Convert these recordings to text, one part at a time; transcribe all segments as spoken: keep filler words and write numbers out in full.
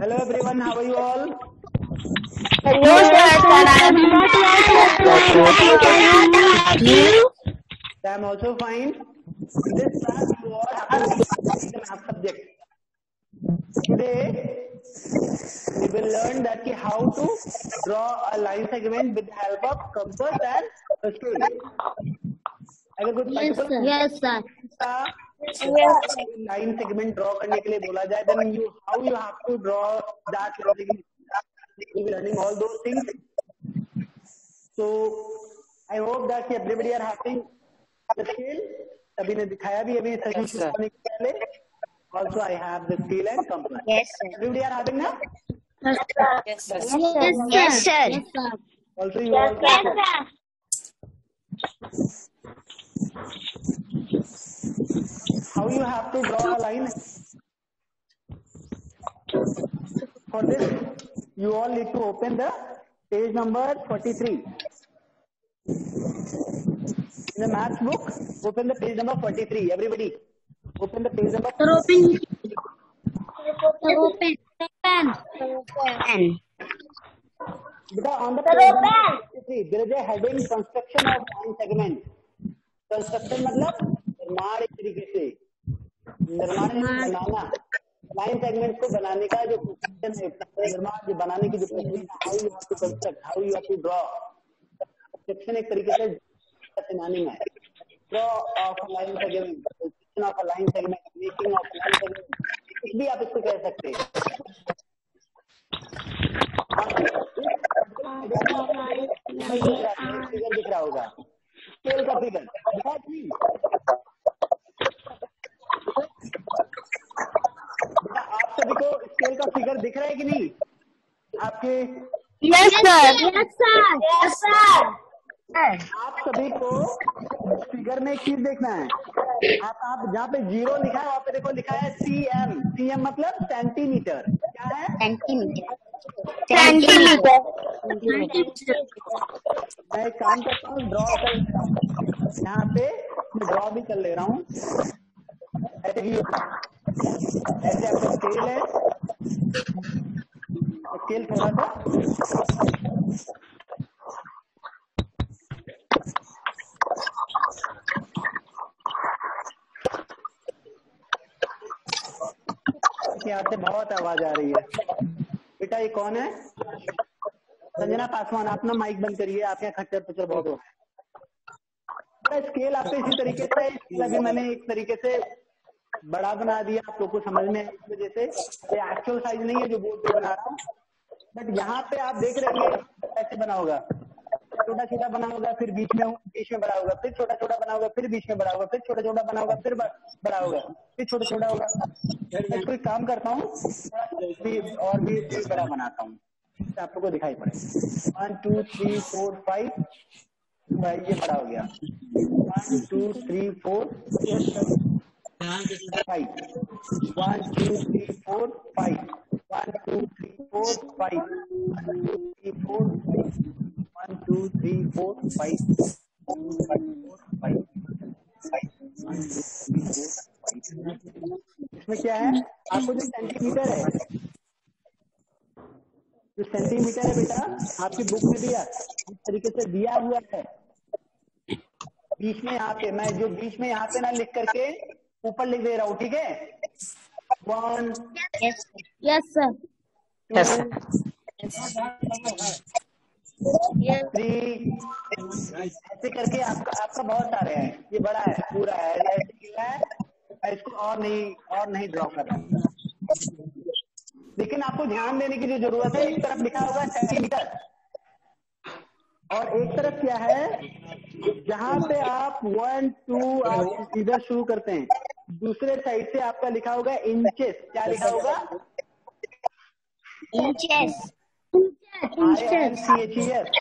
Hello everyone, how are you all? Hello sir, sir, I am you. I am also fine. In this class, you all have to study the math subject. Today, we will learn that how to draw a line segment with the help of compass and a scale. अगर कुछ Yes sir. Yes sir. line segment draw करने के लिए बोला जाए, then you how you have to draw that line segment. We'll be learning all those things. So I hope that everybody are having the scale. सभी ने दिखाया भी अभी सही शुरू होने के पहले. Also I have the scale and compass. Yes sir. Everybody are having na? Yes sir. Yes sir. Yes sir. Yes sir. Also you all. Yes sir. How you have to draw a line? For this, you all need to open the page number forty-three. In the math book, open the page number forty-three. Everybody, open the page number. Sir, open. Sir, open. Open. Open. Because on the page number forty-three, there is a heading construction of line segment. Construction मतलब निर्माण एक तरीके से निर्माण बनाना line segment को बनाने का जो निर्माण जो बनाने की जो प्रक्रिया how you have to construct how you have to draw construction एक तरीके से बनानी है draw of line segment construction of line segment making of line segment कुछ भी आप इसको कह सकते हैं. फिगर दिख रहा होगा स्केल का फिगर आप सभी को स्केल का फिगर दिख रहा है कि नहीं आपके? Yes sir. Yes sir. Yes sir. आप सभी को फिगर में एक चीज देखना है. आप आप जहाँ पे जीरो लिखा है वहाँ पे देखो लिखा है सी एम. सी एम मतलब सेंटीमीटर. क्या है? सेंटीमीटर. सेंटीमीटर. मैं एक काम करता हूँ ड्रॉ कर यहाँ पे मैं ड्रॉ भी कर ले रहा हूँ. ऐसे ही ऐसे आपका स्केल है. स्केल थोड़ा सा यहाँ से बहुत आवाज आ रही है. बेटा ये कौन है? संजना पासवान. अपना माइक बंद करिए. आप यहाँ खच्चर पचर बहुत हो रहा है. स्केल आपको इसी तरीके से अभी मैंने एक तरीके से बड़ा बना दिया आप लोग को समझ में इस वजह से. ये एक्चुअल साइज नहीं है जो बोर्ड पे बना रहा हूँ, बट यहाँ पे आप देख रहे हैं ऐसे बना होगा. छोटा छोटा बना होगा फिर बीच में बीच में बड़ा होगा फिर छोटा छोटा बना होगा फिर बीच में बड़ा होगा फिर छोटा छोटा बना होगा फिर बड़ा होगा फिर छोटा छोटा होगा. मैं कोई काम करता हूँ और भी बड़ा बनाता हूँ आप लोग को दिखाई पड़े. One two three four five ये बड़ा हो गया. One two three four five. One two three four five. One two three four five. One two three four one two three four five five. इसमें क्या है आपको जो सेंटीमीटर है जो सेंटीमीटर है बेटा आपकी बुक में दिया इस तरीके से दिया हुआ है. बीच में यहाँ पे मैं जो बीच में यहाँ पे ना लिख करके ऊपर लिख दे रहा हूँ. ठीक है. वन. Yes sir. थ्री ऐसे करके आपका आपका बहुत सारे हैं. ये बड़ा है पूरा है ऐसे किया है. इसको और नहीं और नहीं ड्रॉ करना. लेकिन आपको ध्यान देने की जो जरूरत है एक तरफ लिखा होगा सेंटीमीटर और एक तरफ क्या है जहाँ पे आप वन टू आप इधर शुरू करते हैं दूसरे साइड से आपका लिखा होगा इंचेस. क्या लिखा होगा? Inches. I N C H E S.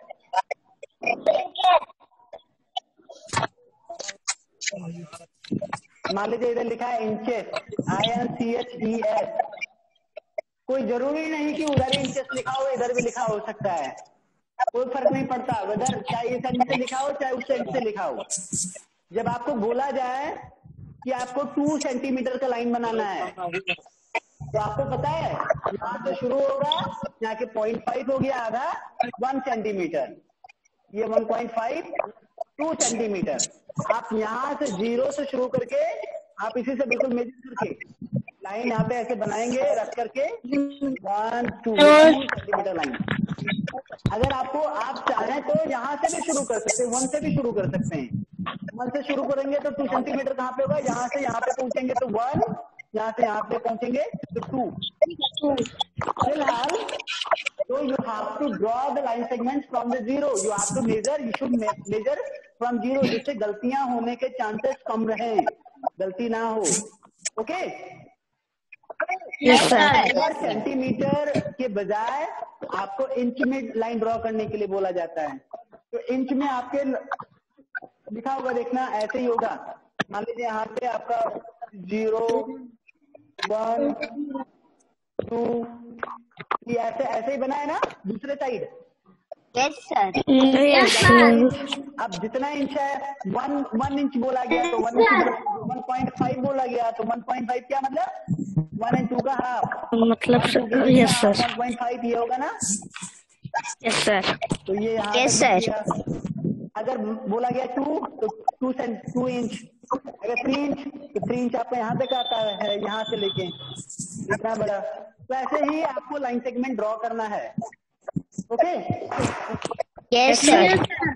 मान लीजिए इधर लिखा है inches. I N C H E S. कोई जरूरी नहीं कि उधर इंचेस लिखा हो इधर भी लिखा हो सकता है. कोई फर्क नहीं पड़ता उधर चाहे इस साइड से लिखा हो चाहे उस साइड से लिखा हो. जब आपको बोला जाए कि आपको टू सेंटीमीटर का लाइन बनाना है तो आपको पता है यहाँ से शुरू होगा, यहाँ के पॉइंट फाइव हो गया आधा, वन सेंटीमीटर, ये one point five two centimetre. आप यहाँ से जीरो से शुरू करके आप इसी से बिल्कुल मेजर करके लाइन यहाँ पे ऐसे बनाएंगे रख करके वन टू सेंटीमीटर लाइन। अगर आपको आप चाहें तो यहाँ से भी शुरू कर सकते हैं, वन से भी शुरू कर सकते हैं। वन से शुरू करेंगे तो टू सेंटीमीटर कहाँ पे होगा, यहाँ से यहाँ पे पहुंचेंगे तो वन, यहाँ से यहाँ पे पहुंचेंगे तो टू। फिलहाल तो you have to draw the line segment from the zero, you have to measure, you should measure from zero, जिससे गलतियां होने के चांसेस कम रहे, गलती ना हो। ओके, सेंटीमीटर के बजाय आपको इंच में लाइन ड्रॉ करने के लिए बोला जाता है। तो इंच में आपके लिखा होगा, देखना ऐसे ही होगा। मान लीजिए यहाँ पे आपका जीरो, वन, टू, ये ऐसे ऐसे ही बना है ना दूसरे साइड। Yes sir. अब जितना इंच है, वन वन इंच बोला गया तो वन वन पॉइंट फाइव बोला गया तो वन पॉइंट फाइव क्या मतलब वन एंड टू का हाफ, मतलब yes sir, one point five ये होगा ना। Yes sir. तो ये यहाँ यस सर। अगर बोला गया टू तो टू सेंट टू इंच, अगर थ्री इंच तो थ्री इंच आपको यहाँ पे काटा है, यहाँ से लेके इतना बड़ा। तो ऐसे ही आपको लाइन सेगमेंट ड्रॉ करना है। Okay, yes sir.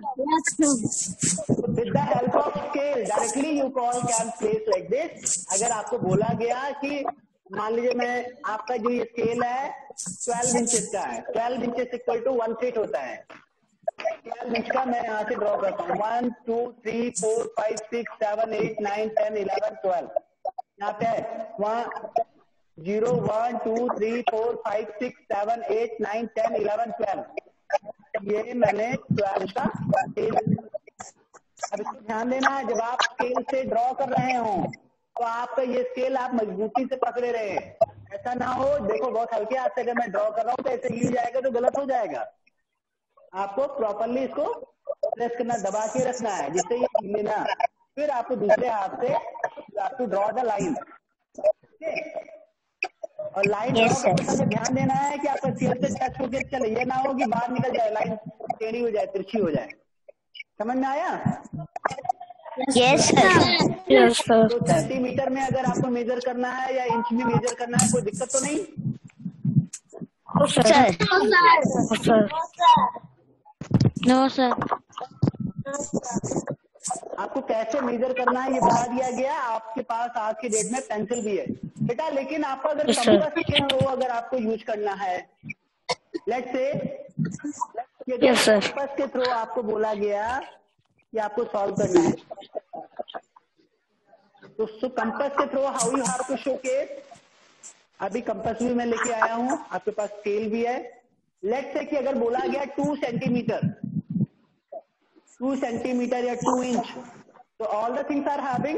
With the help of scale directly you call can place like this. अगर आपको बोला गया कि मान लीजिए मैं आपका जो ये स्केल है ट्वेल्व इंचेस का है, twelve inches equal to one feet होता है। ट्वेल्व इंच का मैं यहाँ से ड्रॉ करता हूँ, one two three four five six seven eight nine ten eleven twelve. यहाँ पे one zero one two three four five six seven eight nine ten eleven twelve, ये मैंने ट्वेल्व का स्केल। अब इसको ध्यान देना है, जब आप स्केल से ड्रॉ कर रहे हो तो आपका ये स्केल आप मजबूती से पकड़े रहे, ऐसा ना हो देखो बहुत हल्के हाथ से अगर मैं ड्रॉ कर रहा हूँ तो ऐसे हिल जाएगा तो गलत हो जाएगा। आपको प्रॉपरली इसको प्रेस करना, दबा के रखना है जिससे ये हिले ना। फिर आपको दूसरे हाथ से आपको ड्रॉ द लाइन, और लाइन ड्रॉ करते समय ध्यान देना है कि आपका स्केल से टच होके चले, ये ना हो कि बाहर निकल जाए, लाइन टेढ़ी हो जाए, तिरछी हो जाए। समझ में आया? Yes sir. Yes sir. तो सेंटीमीटर में अगर आपको मेजर करना है या इंच में मेजर करना है कोई दिक्कत तो नहीं? Sir sir no sir. आपको कैसे मेजर करना है ये बता दिया गया। आपके पास आज की डेट में पेंसिल भी है बेटा, लेकिन आपका अगर कंपास के थ्रू अगर आपको यूज करना है, लेट्स से कंपास के थ्रू आपको बोला गया कि आपको सॉल्व करना है, तो कंपास के through how you have to showcase. अभी कंपास भी मैं लेके आया हूं, आपके पास स्केल भी है। लेट्स से कि अगर बोला गया टू सेंटीमीटर टू सेंटीमीटर या टू इंच, तो all the things are having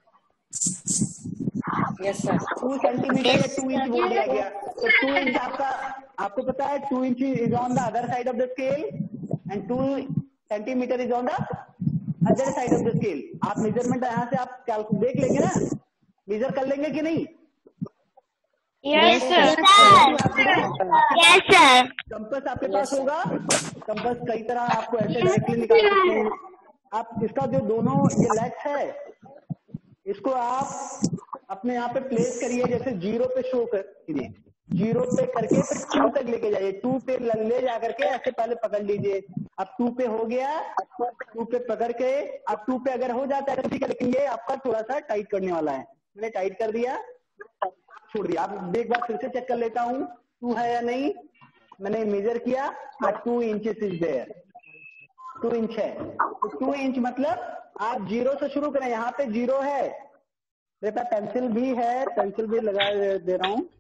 yes sir. Two centimeter या टू इंच बोल दिया गया, तो टू इंच आपका, आपको पता है two inch is on the other side of the scale and two centimeter is on the other side of the scale. आप मेजरमेंट यहाँ से आप कैलकुलेट देख लेंगे ना, मेजर कर लेंगे कि नहीं? Yes sir. Yes sir. Compass आपके पास होगा, कंपास कई तरह आपको ऐसे डायरेक्टली निकाल सकते हैं। आप इसका जो दोनों ये लेग्स है इसको आप अपने यहाँ पे प्लेस करिए, जैसे जीरो पे शो करिए, जीरो पे करके फिर टू तक लेके जाइए, टू पे ले जा करके ऐसे पहले पकड़ लीजिए। अब टू पे हो गया, टू पे पकड़ के अब टू पे अगर हो जाता है तो ठीक है, लेकिन ये आपका थोड़ा सा टाइट करने वाला है। मैंने टाइट कर दिया, छोड़ दिया। अब एक बार फिर से चेक कर लेता हूँ टू है या नहीं। मैंने मेजर किया, two inches is there, two inch है। तो टू इंच मतलब आप जीरो से शुरू करें, यहाँ पे जीरो है, मेरे पास पेंसिल भी है, पेंसिल भी लगा दे रहा हूँ।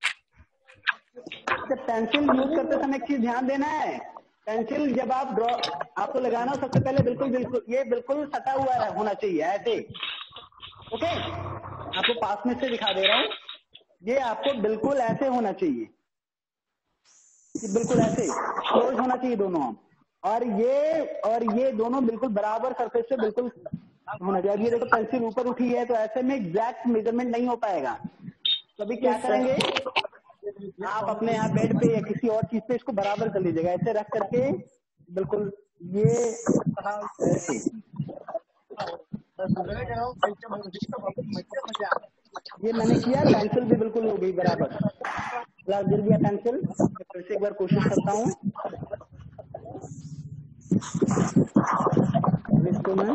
तो पेंसिल यूज करते समय एक चीज ध्यान देना है, पेंसिल जब आप ड्रॉ आपको लगाना हो सबसे पहले बिल्कुल बिल्कुल ये बिल्कुल सटा हुआ होना चाहिए ऐसे। ओके, आपको पास में से दिखा दे रहा हूँ, ये आपको बिल्कुल ऐसे होना चाहिए, बिल्कुल ऐसे क्लोज होना चाहिए दोनों। और ये और ये दोनों बिल्कुल बराबर सरफेस से बिल्कुल होना चाहिए। अब ये देखो पेंसिल ऊपर उठी है तो ऐसे में एग्जैक्ट मेजरमेंट नहीं हो पाएगा। तो अभी क्या करेंगे, आप अपने यहाँ बेड पे या किसी और चीज पे इसको बराबर कर लीजिएगा, ऐसे रख करके बिल्कुल ये ऐसे। ये मैंने किया, पेंसिल भी बिल्कुल हो गई बराबर, ग्लास गिर गया पेंसिल। फिर से एक बार कोशिश करता हूँ, इसको मैं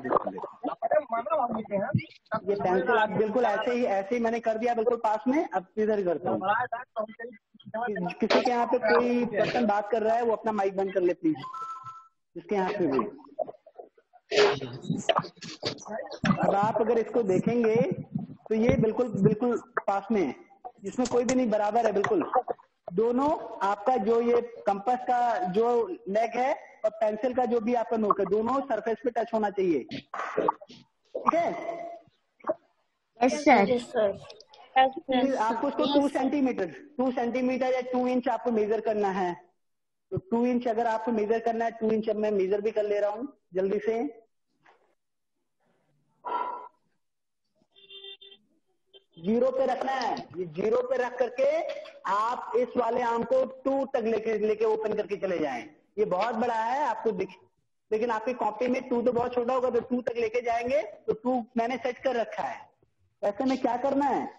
ये पेंसिल आप बिल्कुल ऐसे ही ऐसे ही मैंने कर दिया बिल्कुल पास में। अब इधर करता हूँ, किसी के यहाँ पे कोई पर्सन बात कर रहा है वो अपना माइक बंद कर ले प्लीज, इसके यहाँ पे भी। अब आप अगर इसको देखेंगे तो ये बिल्कुल बिल्कुल पास में है, इसमें कोई भी नहीं, बराबर है बिल्कुल। दोनों आपका जो ये कंपास का जो लेग है और पेंसिल का जो भी आपका नोक है, दोनों सरफेस पे टच होना चाहिए, ठीक है? Yes sir. आपको उसको टू सेंटीमीटर टू सेंटीमीटर या टू इंच आपको मेजर करना है। तो टू इंच अगर आपको मेजर करना है, टू इंच अब मैं मेजर भी कर ले रहा हूँ जल्दी से। जीरो पे रखना है, ये जीरो पे रख करके आप इस वाले आर्म को टू तक लेके लेके ओपन करके चले जाएं। ये बहुत बड़ा है आपको दिख, लेकिन आपकी कॉपी में टू तो बहुत छोटा होगा, तो टू तक लेके जाएंगे। तो टू मैंने सेट कर रखा है। ऐसे में क्या करना है,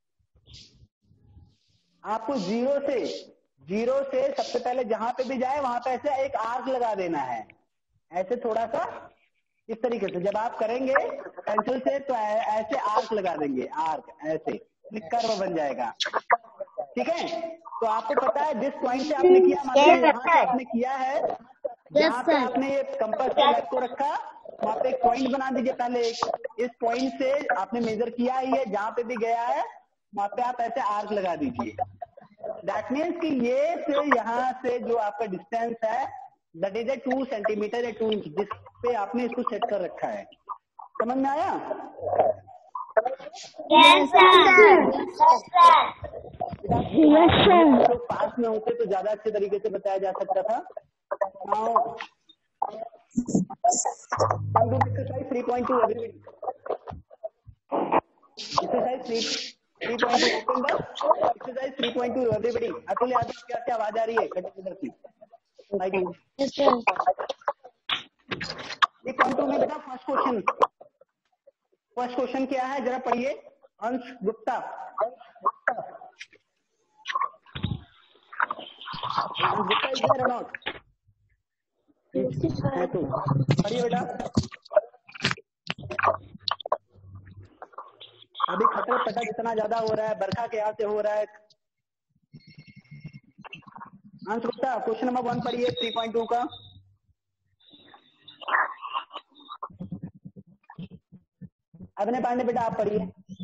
आपको जीरो से जीरो से सबसे पहले जहां पे भी जाए वहां पे ऐसे एक आर्क लगा देना है, ऐसे थोड़ा सा इस तरीके से। जब आप करेंगे पेंसिल से तो ऐसे आर्क लगा देंगे, आर्क ऐसे कर्व बन जाएगा, ठीक है? तो आपको पता है जिस पॉइंट से आपने किया, मतलब यहाँ से आपने किया है, जहाँ पे आपने ये कंपास के लेग को रखा वहां पे एक पॉइंट बना दीजिए पहले। एक इस पॉइंट से आपने मेजर किया ही है, जहां पे भी गया है वहां पे आप ऐसे आर्क लगा दीजिए। दैट मीन्स कि ये से यहाँ से जो आपका डिस्टेंस है that is a two centimeter या टू इंच, जिस पे आपने इसको सेट कर रखा है। समझ में आया? Yes sir. तो पास में होते तो ज्यादा अच्छे तरीके से बताया जा सकता था। Now exercise three point two everybody. Exercise three three point two open the exercise three point two everybody. Atul Yadav क्या क्या आवाज आ रही है खट्टे खट्टे की? Yes, sir. ये पॉइंट टू में बेटा फर्स्ट क्वेश्चन फर्स्ट क्वेश्चन क्या है जरा पढ़िए। Ansh Gupta, Ansh Gupta is there or not? है तो पढ़िए बेटा। अभी खटर पटक इतना ज्यादा हो रहा है, बरखा के यहाँ से हो रहा है। Ansh Gupta question number one पढ़िए थ्री पॉइंट टू का। अभिनय पांडे बेटा आप पढ़िए।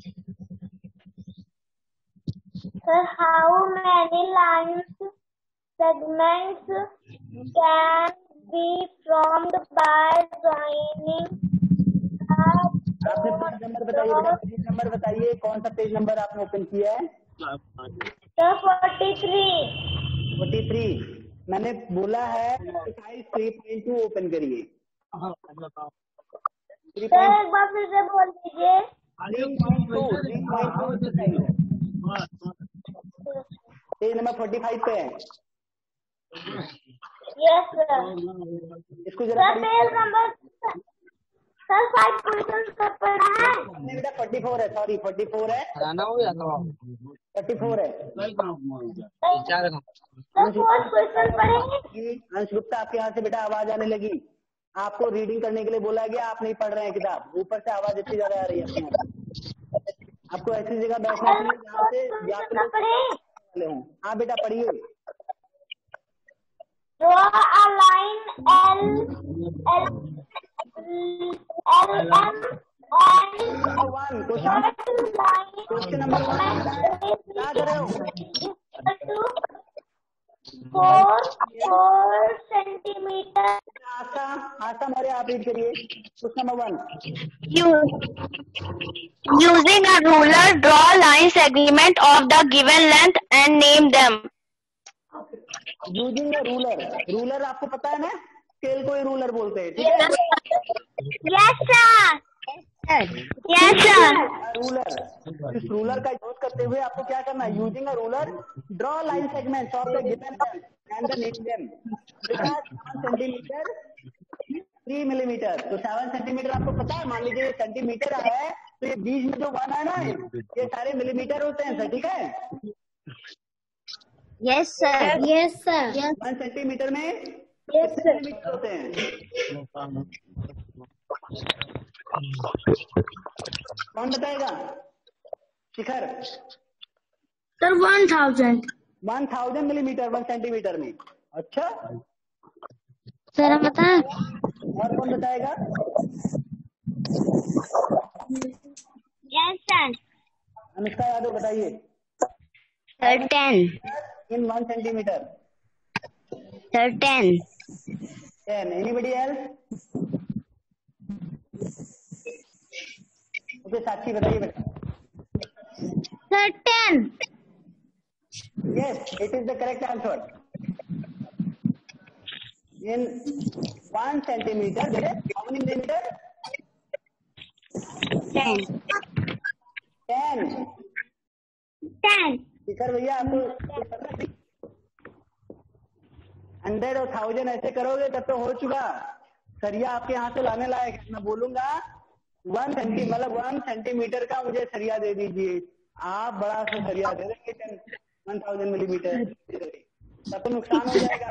Sir, how many lines segments can be formed by joining आपने पेज नंबर बताइए बेटा, पेज नंबर बताइए, कौन सा पेज नंबर आपने ओपन किया है? Sir, forty three. Forty three. मैंने बोला है exercise three point two open करिए। सर एक बार फिर से बोल दीजिए। पेज नंबर फोर्टी फाइव पे है। Yes sir. इसको जरा sir page number sir five question कर पढ़ा है। नहीं बेटा फोर्टी फोर है, सॉरी फोर्टी फोर है, फोर्टी फोर है। सर फोर्थ क्वेश्चन पढ़ेंगे। अंश गुप्ता आपके यहाँ से बेटा आवाज आने लगी, आपको रीडिंग करने के लिए बोला गया, आप नहीं पढ़ रहे हैं किताब, ऊपर से आवाज इतनी ज्यादा आ रही है अपने। आपको ऐसी जगह बैठना चाहिए जहाँ से या तो हूँ। हाँ बेटा पढ़िए। Draw a line L L L M and one question question number one क्या कर रहे हो? four four centimeter. आशा आशा मरे आप रीड करिए question number one. Using a ruler, draw line segment of the given length and name them. Using ruler, ruler आपको पता है ना, स्केल को ही रूलर बोलते हैं, ठीक है? Yes sir. Yes, sir. Ruler, इस रूलर का यूज करते हुए आपको क्या करना है? Using a ruler draw line segment of the given and the name them. Seven centimeter three millimeter, तो सेवन सेंटीमीटर आपको पता है, मान लीजिए सेंटीमीटर है तो ये बीच में जो वन है ना, ये सारे मिलीमीटर होते हैं सर, ठीक है? Yes sir, yes sir, one centimeter में यस कितने सर, मिलीमीटर होते हैं? कौन बताएगा? Shikhar. Sir one thousand. One thousand millimeter one centimeter में। अच्छा सर हम बताएं? और कौन बताएगा? Yes, sir. अनुष्का यादव बताइए। Sir, ten. In one centimeter. Sir, ten. Ten. Anybody else? Okay Sakshi बताइए बेटा। Sir ten. Yes, it is the correct answer. In one centimeter there is how many millimeter? Ten. टेन। Ten. Shikhar भैया आपको hundred और thousand ऐसे करोगे तब तो हो चुका। सरिया आपके यहाँ से लाने लायक मैं बोलूंगा वन सेंटी मतलब वन सेंटीमीटर का मुझे सरिया दे दीजिए, आप बड़ा सा सरिया दे देंगे वन थाउजेंड मिलीमीटर, तब तो नुकसान हो जाएगा।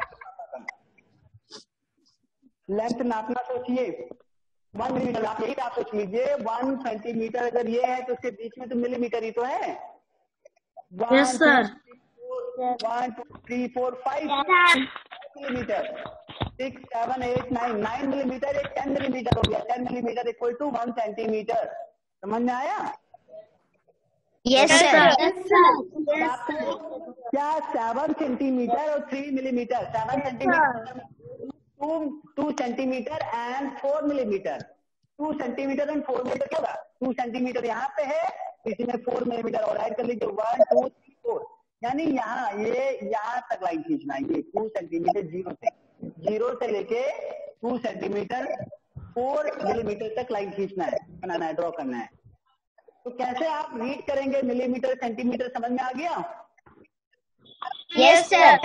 लेंथ नापना सोचिए, वन मिलीमीटर आप यही आप सोच लीजिए, वन सेंटीमीटर अगर ये है तो उसके बीच में तो मिलीमीटर ही तो है। Yes sir. One two three four five millimeter, six seven eight nine nine millimeter, एक टेन मिलीमीटर हो गया। Ten millimeter equal to one centimeter. समझ में आया? Yes, sir. क्या सेवन सेंटीमीटर और three millimeter, seven centimeter two two centimeter and four millimeter, two centimeter and four millimeter क्या होगा? टू सेंटीमीटर यहाँ पे है, इसी में फोर मिलीमीटर और ऐड कर लीजिए, वन टू थ्री फोर, यानी यहाँ ये यहाँ तक लाइन खींचना है, ये टू सेंटीमीटर जीरो से जीरो से लेके टू सेंटीमीटर फोर मिलीमीटर तक लाइन खींचना है, बनाना है, ड्रॉ करना है। तो कैसे आप रीड करेंगे मिलीमीटर सेंटीमीटर, समझ में आ गया? Yes, sir.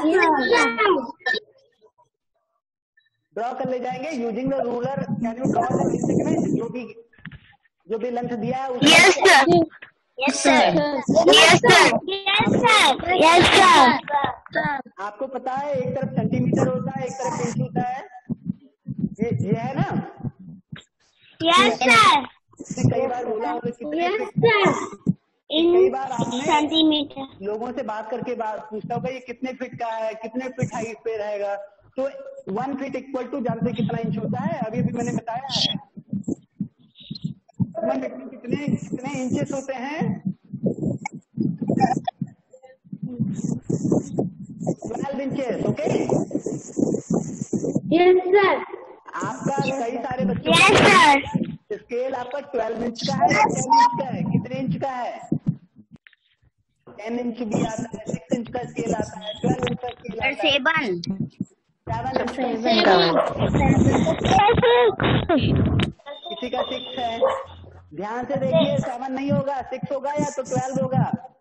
ड्रॉ कर ले जाएंगे using the ruler. Can you draw the segment? जो भी जो भी लेंथ दिया है उसको Yes, sir. Yes, sir. Yes, sir. Yes, sir. Yes, sir. आपको पता है एक तरफ सेंटीमीटर होता है, एक तरफ इंच होता है, ये ये है ना? Yes, sir. कई बार बोला होगा कितने Yes, फीट, sir. In कई बार आपने centimeter. लोगों से बात करके बात पूछता होगा ये कितने फीट का है, कितने फीट हाइट पे रहेगा, तो वन फीट इक्वल टू जानते कितना इंच होता है? अभी अभी मैंने बताया है वन फीट में कितने कितने इंचेस होते हैं? Twelve inches. Okay yes sir. आपका कई सारे बच्चों Yes, sir. स्केल आपका ट्वेल्व इंच का है या टेन इंच का है? कितने इंच का है? टेन इंच भी आता है, सिक्स इंच का स्केल आता है, ट्वेल्व इंच का स्केल आता है, Seven. सेवन इंच का किसी का सिक्स है। ध्यान से देखिए, सेवन नहीं होगा, सिक्स होगा या तो ट्वेल्व होगा।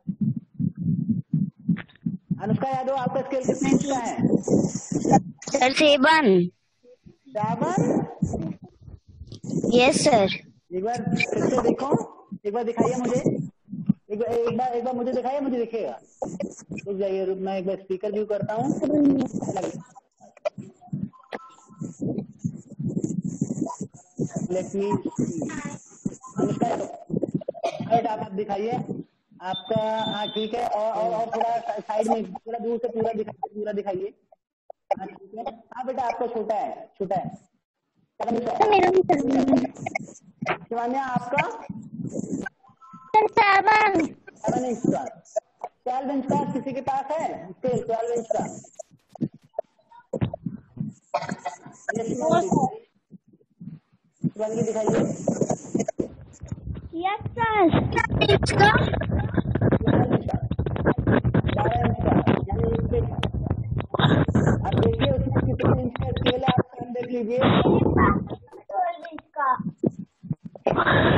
अनुष्का यादव आपका स्केल कितने इंच का है? Sir, seven. Seven. Yes, sir. एक बार फिर से देखो, एक बार दिखाइए मुझे, एक बार एक बार एक बार मुझे दिखाइए, मुझे दिखेगा। रुक जाइए, रुक मैं एक बार स्पीकर व्यू करता हूँ। लेट मी अनुष्का यादव आप दिखाइए आपका। हाँ ठीक है, और और, और थोड़ा साइड में पूरा दूर से पूरा दिखाइए, पूरा दिखाइए। हाँ ठीक है। हाँ बेटा आपका छोटा है, छोटा है। शिवान्या आपका सेवन। सेवन इंच का, ट्वेल्व इंच का किसी के पास है स्केल? ट्वेल्व इंच का शिवानी दिखाइए। Yes sir. इसका बारह इंच का, यानी इसके अब देखिए उसमें कितने इंच का स्केल है, आप स्वयं देख लीजिए। इसका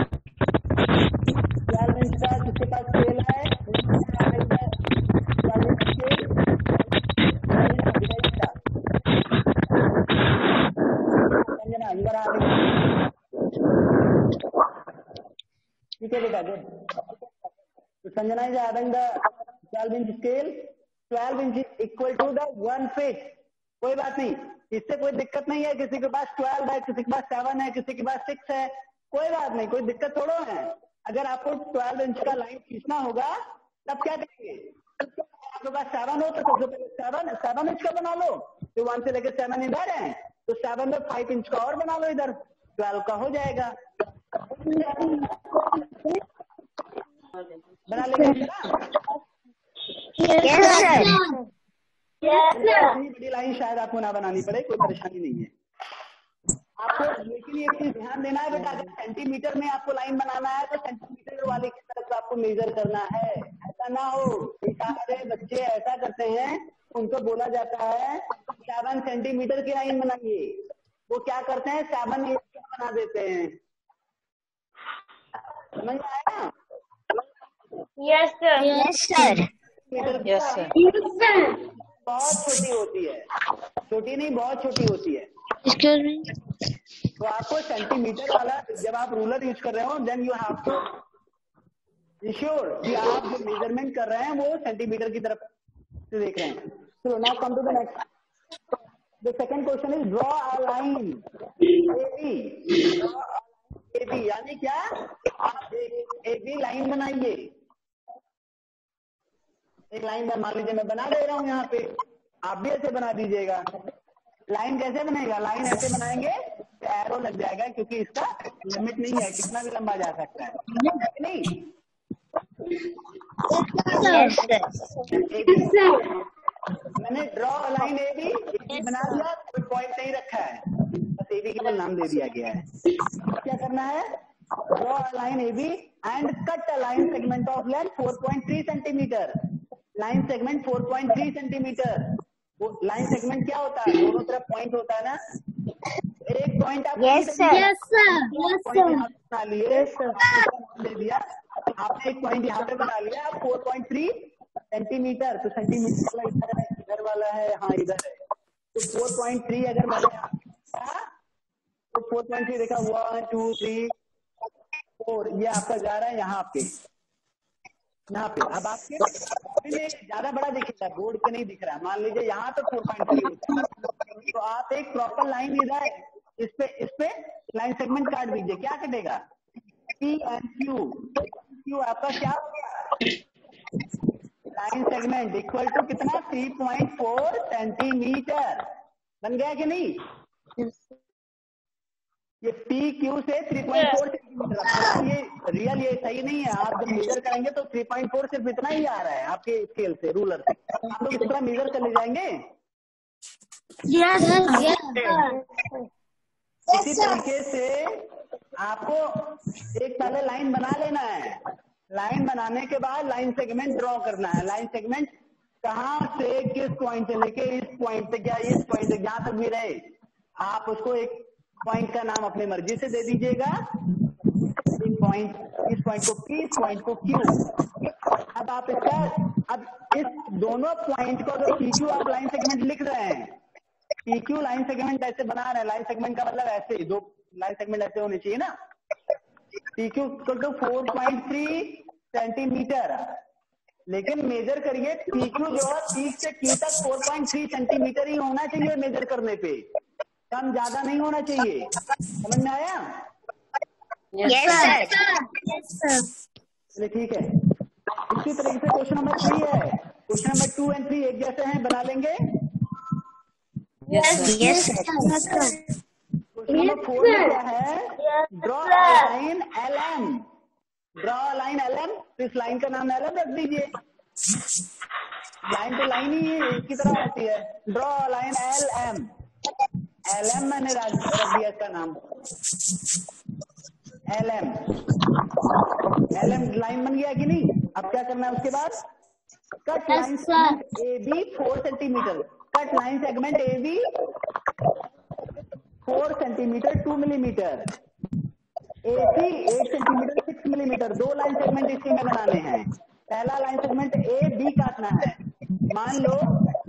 बनेगा? गुड। तो Sanjana is having the twelve inch scale, twelve inch equal to the one feet. कोई बात नहीं, इससे कोई दिक्कत नहीं है। किसी के पास ट्वेल्व है, किसी के पास सेवन है, किसी के पास सिक्स है, कोई बात नहीं, कोई दिक्कत थोड़ा है। अगर आपको ट्वेल्व इंच का लाइन खींचना होगा तब क्या करेंगे? आपके पास सेवन हो तो सबसे पहले सेवन सेवन इंच का बना लो, तो वन से लेकर सेवन इधर है तो सेवन में फाइव इंच का और बना लो, इधर ट्वेल्व का हो जाएगा। बना लेंगे ना? इतनी बड़ी लाइन शायद आपको ना बनानी पड़े, कोई परेशानी नहीं है आपको। लेकिन एक चीज ध्यान देना है बेटा, अगर सेंटीमीटर में आपको लाइन बनाना है तो सेंटीमीटर वाले की तरफ आपको मेजर करना है। ऐसा ना हो सारे बच्चे ऐसा करते हैं, उनको बोला जाता है सेवन सेंटीमीटर की लाइन बनाइए, वो क्या करते हैं सेवन इंच का बना देते हैं। समझ में आया? Yes sir. Yes sir. Yes sir. बहुत छोटी होती है, छोटी नहीं बहुत छोटी होती है। Excuse me. तो आपको सेंटीमीटर वाला, जब आप रूलर यूज कर रहे हो then you have to ensure कि आप जो मेजरमेंट कर रहे हैं वो सेंटीमीटर की तरफ से देख रहे हैं। So now come to the next. The second question is draw a line A B. Draw a line A B यानी क्या? आप एक A B लाइन बनाइए। एक लाइन मान लीजिए मैं बना दे रहा हूँ यहाँ पे, आप भी ऐसे बना दीजिएगा। लाइन कैसे बनेगा? लाइन ऐसे बनाएंगे तो एरो लग जाएगा, क्योंकि इसका लिमिट नहीं है, कितना भी लंबा जा सकता है नहीं। मैंने ड्रॉ लाइन ए बी बना दिया, कोई पॉइंट नहीं रखा है, बस ए बी केवल नाम दे दिया गया है। क्या करना है? Draw line A B and cut a line segment of length four point three centimeter. Line segment four point three centimeter. वो लाइन सेगमेंट क्या होता है? दोनों तरफ पॉइंट होता है ना। एक पॉइंट आप Yes sir. Yes sir. Yes sir. बना लिए, दे दिया आपने, एक पॉइंट यहाँ पे बना लिया फोर पॉइंट थ्री सेंटीमीटर। तो सेंटीमीटर वाला इधर है, इधर वाला है, हाँ इधर है। तो फोर पॉइंट थ्री अगर मैंने तो फोर पॉइंट थ्री देखा, वन टू थ्री फोर, ये आपका जा रहा है यहाँ पे, यहाँ पे। अब आपके ज्यादा बड़ा दिखेगा, बोर्ड पे नहीं दिख रहा है। मान लीजिए यहाँ पे फोर पॉइंट थ्री, तो आप एक प्रॉपर लाइन इधर इस पे इस पे लाइन सेगमेंट काट दीजिए। क्या कटेगा? P and Q. क्यू आपका क्या हो गया? लाइन सेगमेंट इक्वल टू कितना? Three point four centimeter. बन गया कि नहीं? ये पी क्यू से थ्री पॉइंट फोर सेंटीमीटर। ये रियल ये सही नहीं है, आप जब मेजर करेंगे तो थ्री पॉइंट फोर सिर्फ इतना ही आ रहा है आपके स्केल से, रूलर से। आप लोग इतना मेजर कर ले जाएंगे। Yes sir. इसी तरीके से आपको एक पहले लाइन बना लेना है। लाइन बनाने के बाद लाइन सेगमेंट ड्रॉ करना है। लाइन सेगमेंट कहाँ से किस पॉइंट से लेके इस पॉइंट तक या इस पॉइंट तक, जहां तक भी रहे, आप उसको एक पॉइंट का नाम अपनी मर्जी से दे दीजिएगा। एक पॉइंट, इस पॉइंट को पी, इस पॉइंट को क्यू। अब आप इसका, अब इस दोनों पॉइंट को अगर पी क्यू आप लाइन सेगमेंट लिख रहे हैं, पी क्यू लाइन सेगमेंट ऐसे बना रहे हैं, लाइन सेगमेंट का मतलब ऐसे ही दो लाइन सेगमेंट ऐसे होने चाहिए ना। पी क्यू तो फोर पॉइंट थ्री सेंटीमीटर, लेकिन मेजर करिए पी क्यू जो है पीक से क्यू तक फोर पॉइंट थ्री सेंटीमीटर ही होना चाहिए मेजर करने पे, कम ज्यादा नहीं होना चाहिए। समझ में आया? Yes sir. Yes sir. चलिए ठीक है। इसी तरीके से क्वेश्चन नंबर थ्री है। Question number two and three एक जैसे हैं, बना लेंगे। Yes sir. Question number four में क्या है? Draw line L M. Draw line L M, तो इस लाइन का नाम एल एम रख दीजिए। लाइन तो लाइन ही इसकी तरह होती है। Draw line L M. L M मैंने रख दिया इसका नाम, L M. L M line बन गया कि नहीं? अब क्या करना है उसके बाद? Cut line segment A B four centimeter. Cut line segment A B four centimeter two millimeter. A C eight centimeter six millimeter. दो लाइन सेगमेंट इसी में बनाने हैं। पहला लाइन सेगमेंट ए बी काटना है। मान लो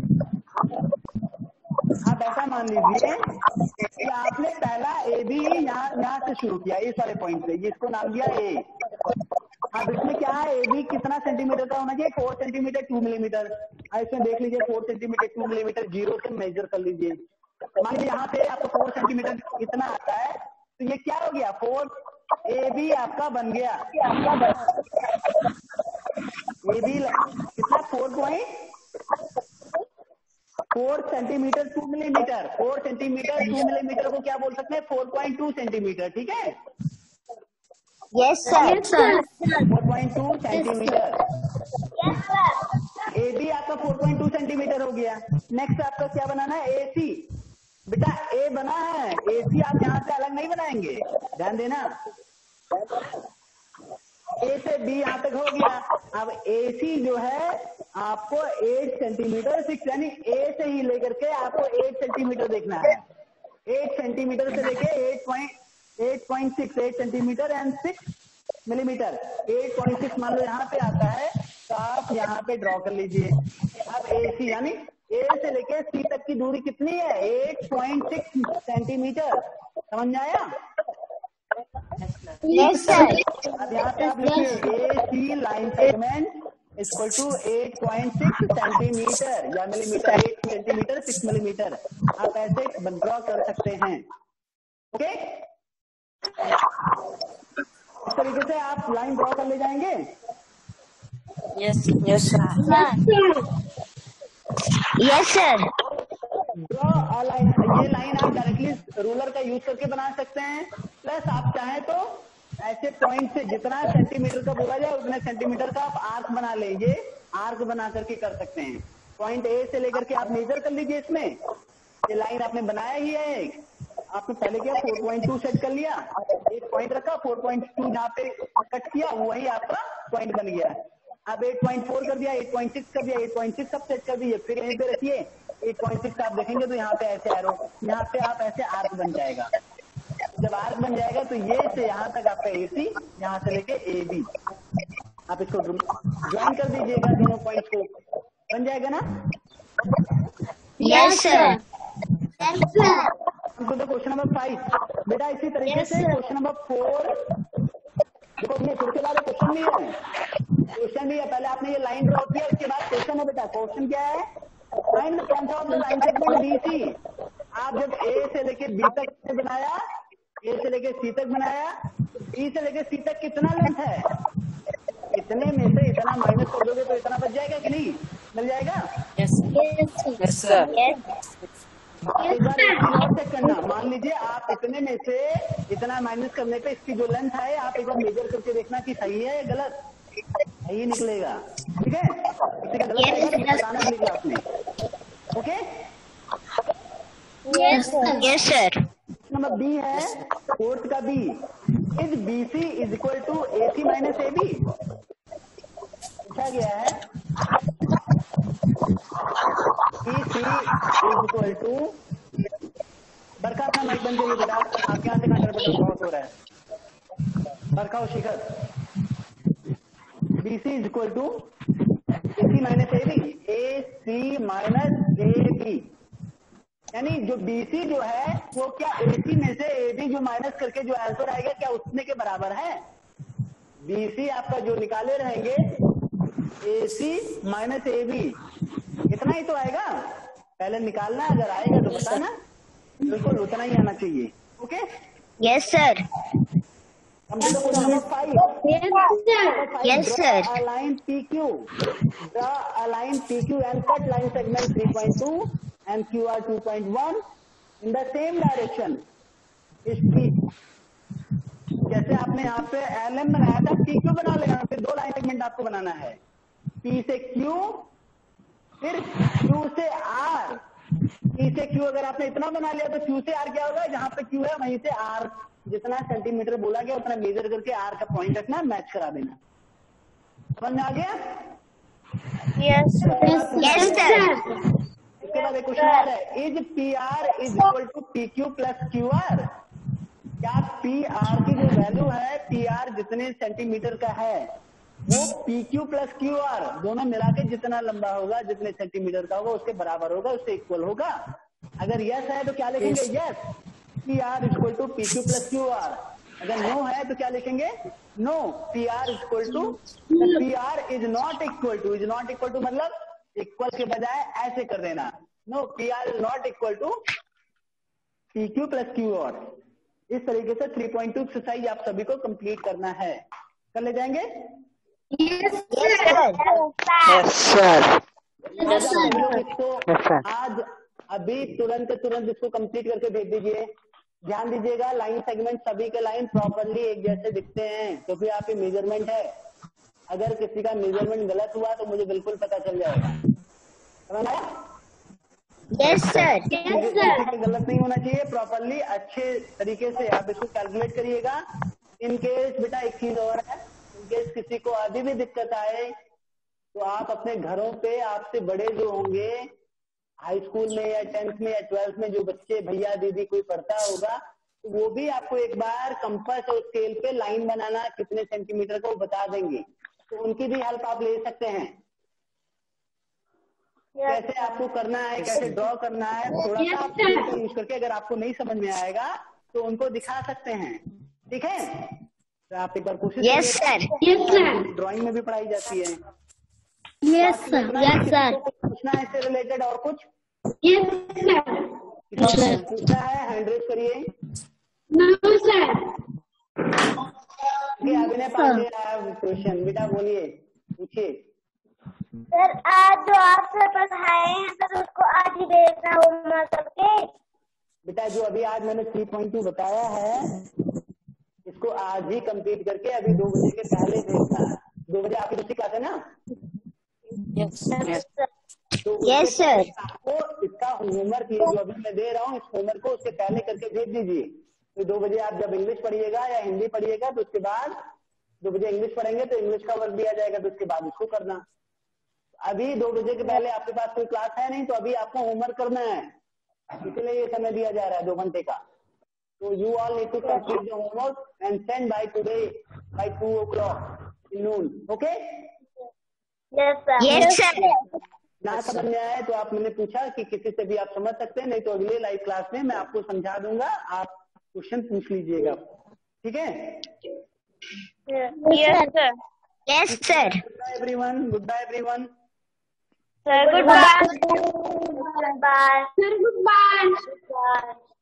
आप ऐसा मान लीजिए कि आपने पहला ए बी यहाँ यहाँ से शुरू किया, इस वाले पॉइंट से, जिसको नाम दिया ए। अब इसमें क्या है, ए बी कितना सेंटीमीटर का होना चाहिए, फोर सेंटीमीटर टू मिलीमीटर। इसमें देख लीजिए four centimeter two millimeter, zero से मेजर कर लीजिए। मान लीजिए यहाँ से आपको फोर सेंटीमीटर इतना आता है, तो ये क्या हो गया, फोर ए बी आपका बन गया। ए बी कितना, four point four centimeter two millimeter. Four centimeter two millimeter को क्या बोल सकते हैं, फोर पॉइंट टू सेंटीमीटर। ठीक है, yes sir. Four point two centimeter. A B आपका फोर पॉइंट टू सेंटीमीटर हो गया। नेक्स्ट आपका क्या बनाना है, ए सी। बेटा ए बना है, ए सी आप यहाँ से अलग नहीं बनाएंगे, ध्यान देना। ए से बी यहाँ तक हो गया। अब ए सी जो है आपको एट सेंटीमीटर सिक्स, यानी ए से ही लेकर के आपको एट सेंटीमीटर देखना है। एट सेंटीमीटर से लेके eight point eight point six, eight centimeter and six millimeter. Eight point six मान लो यहाँ पे आता है, तो आप यहाँ पे ड्रॉ कर लीजिए। अब ए सी यानी ए से लेके सी तक की दूरी कितनी है, एट पॉइंट सिक्स सेंटीमीटर। समझ में आया? Yes sir. अब यहाँ पे आप लिखिए A C line segment equal to eight point six centimeter या millimeter, eight centimeter six millimeter. आप ऐसे ड्रॉ कर सकते हैं। ओके, इस तरीके से आप लाइन ड्रॉ कर ले जाएंगे। Yes yes yes sir. Draw a line, ये लाइन आप डायरेक्टली रूलर का यूज करके बना सकते हैं, प्लस आप चाहें तो ऐसे पॉइंट से जितना सेंटीमीटर का बोला जाए उतने सेंटीमीटर का आप आर्क बना लेंगे, आर्क बना करके कर सकते हैं। पॉइंट ए से लेकर के आप मेजर कर लीजिए। इसमें ये लाइन आपने बनाया ही है, एक आपने पहले क्या फोर पॉइंट टू सेट कर लिया, एक पॉइंट रखा, फोर पॉइंट टू जहाँ पे कट किया वही आपका पॉइंट बन गया। अब एट पॉइंट फोर कर दिया, एट पॉइंट सिक्स कर दिया, एट पॉइंट सिक्स सब सेट कर दिए, फिर यहीं पे रखिए एट पॉइंट सिक्स आप देखेंगे तो यहाँ पे ऐसे एरो, यहाँ पे आप ऐसे आर्क बन जाएगा। जब आर्क बन जाएगा तो ये से यहाँ तक आपका ए सी, यहाँ से लेके ए बी, आप इसको ज्वाइन कर दीजिएगा दोनों पॉइंट को, बन जाएगा ना? Yes sir. Question number five. बेटा इसी तरीके से क्वेश्चन नंबर फोर, देखो ये फिर से वाला क्वेश्चन नहीं है, क्वेश्चन भी है। पहले आपने ये लाइन ड्रॉ किया, इसके बाद क्वेश्चन है। बेटा क्वेश्चन क्या है, find the length of the line segment BC. आप जब ए से लेके बी तक बनाया, ए से लेके सी तक बनाया, बी से लेके सी तक कितना लेंथ है, इतने में से इतना माइनस कर दोगे तो इतना बच जाएगा कि नहीं, मिल जाएगा? Yes yes sir. एक बार और चेक करना। मान लीजिए आप इतने में से इतना माइनस करने पे इसकी जो लेंथ है आप एक बार मेजर करके देखना कि सही है या गलत, सही निकलेगा। ठीक है, किसी का गलत आएगा बताना निकला आपने। Okay, yes sir. Number B है, फोर्थ का B, is B C is equal to A C minus A B. पूछा गया है B C is equal to, Barkha अपना माइक बंद करिए बेटा, आपके यहाँ से कहाँ गड़बड़ बहुत हो रहा है। बरखा और Shikhar, B C is equal to A C minus A B, A C minus A B, यानी जो बीसी जो है वो क्या एसी में से एबी जो माइनस करके जो आंसर आएगा क्या उतने के बराबर है? बीसी आपका जो निकाले रहेंगे एसी माइनस एबी, इतना ही तो आएगा। पहले निकालना, अगर आएगा तो बताना, बिल्कुल उतना ही आना चाहिए। Okay, yes sir. Number five, yes sir. a line P Q, draw a line P Q and cut line segment three point two and Q R two point one in the same direction. इस P, जैसे आपने यहाँ पे L M बनाया था, P Q बना लेना, फिर दो लाइन सेगमेंट आपको बनाना है, P से Q, फिर Q से R। P से Q अगर आपने इतना बना लिया तो Q से R क्या होगा, जहाँ पे Q है वहीं से R जितना सेंटीमीटर बोला गया उतना मेजर करके R का पॉइंट रखना, मैच करा देना। समझ में आ गया? Yes yes sir. इसके बाद एक क्वेश्चन और है, is P R is equal to P Q plus Q R. क्या पी आर की जो वैल्यू है, पी आर जितने सेंटीमीटर का है वो P Q plus Q R दोनों मिला के जितना लंबा होगा, जितने सेंटीमीटर का होगा उसके बराबर होगा, उससे इक्वल होगा। अगर यस है तो क्या लिखेंगे, yes P R equal to P Q plus Q R. अगर नो है तो क्या लिखेंगे? No, P R equal to, P R is not equal to, is not equal to मतलब इक्वल के बजाय ऐसे कर देना, no P R is not equal to P Q plus Q R. इस तरीके से थ्री पॉइंट टू एक्सरसाइज आप सभी को कंप्लीट करना है। कर ले जाएंगे? Yes, sir. आज आप सभी लोग इसको आज अभी तुरंत तुरंत इसको कंप्लीट करके भेज दीजिए। ध्यान दीजिएगा, लाइन सेगमेंट सभी के लाइन प्रॉपरली एक जैसे दिखते हैं क्योंकि आपकी मेजरमेंट है। अगर किसी का मेजरमेंट गलत हुआ तो मुझे बिल्कुल पता चल जाएगा, समझ आया? Yes, sir. Yes, sir. गलत नहीं होना चाहिए, प्रॉपरली अच्छे तरीके से आप इसको कैलकुलेट करिएगा। इन केस बेटा एक चीज और है, इन केस किसी को अभी भी दिक्कत आए तो आप अपने घरों पे आपसे बड़े जो होंगे हाई स्कूल में या टेंथ में या ट्वेल्थ में जो बच्चे भैया दीदी कोई पढ़ता होगा तो वो भी आपको एक बार कंपास और स्केल पे लाइन बनाना कितने सेंटीमीटर का वो बता देंगे, तो उनकी भी हेल्प आप ले सकते हैं। कैसे आपको करना है, कैसे ड्रॉ करना है, थोड़ा सा आप यूज करके अगर आपको नहीं समझ में आएगा तो उनको दिखा सकते हैं, ठीक है? तो आप एक बार कोशिश Yes, sir. Yes, sir. Drawing में भी पढ़ाई जाती है। Yes, sir. Yes, sir. पूछना है इससे रिलेटेड और कुछ? Yes, sir. पूछना है, हैंड रेज करिए। No, sir. अभिनय पांडे क्वेश्चन, बेटा बोलिए, पूछिए। सर आज जो आपसे पढ़ाए हैं सर उसको आज ही देखना होगा सबके। बेटा जो अभी आज मैंने थ्री पॉइंट टू बताया है इसको आज ही कंप्लीट करके अभी दो बजे के पहले देखना है। दो बजे आपकी दूसरी क्लास है ना? Yes, sir. तो Yes, sir. आपको इसका होमवर्क ये जो अभी मैं दे रहा हूँ इस होमवर्क को उसके पहले करके भेज दीजिए। तो दो बजे आप जब इंग्लिश पढ़िएगा या हिंदी पढ़िएगा तो उसके बाद दो बजे इंग्लिश पढ़ेंगे तो इंग्लिश का वर्क दिया जाएगा तो उसके बाद उसको करना। अभी दो बजे के पहले आपके पास कोई क्लास है नहीं तो अभी आपको होमवर्क करना है, इसलिए ये समय दिया जा रहा है दो घंटे का। तो you all need to complete the homework and send by today by two o'clock in noon, okay? Yes, sir. Yes, sir. ना समझ में आए तो आप, मैंने पूछा कि किसी से भी आप समझ सकते हैं, नहीं तो अगले लाइव क्लास में मैं आपको समझा दूंगा, आप क्वेश्चन पूछ लीजिएगा, ठीक है? Yes, sir. Yes, sir. Good bye everyone, good bye everyone. Sir, goodbye. Goodbye. Sir, goodbye. Goodbye.